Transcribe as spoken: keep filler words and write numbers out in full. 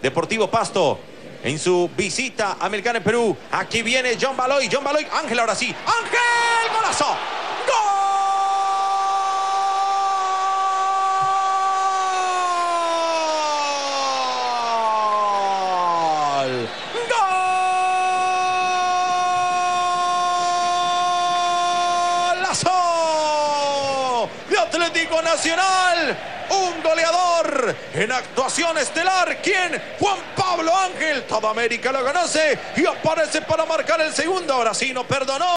Deportivo Pasto en su visita a Melgar en Perú. Aquí viene John Baloy, John Baloy, Ángel ahora sí, Ángel, golazo, ¡gol! De Atlético Nacional, un goleador en actuación estelar. ¿Quién? Juan Pablo Ángel. Toda América lo conoce y aparece para marcar el segundo. Ahora sí, no perdonó.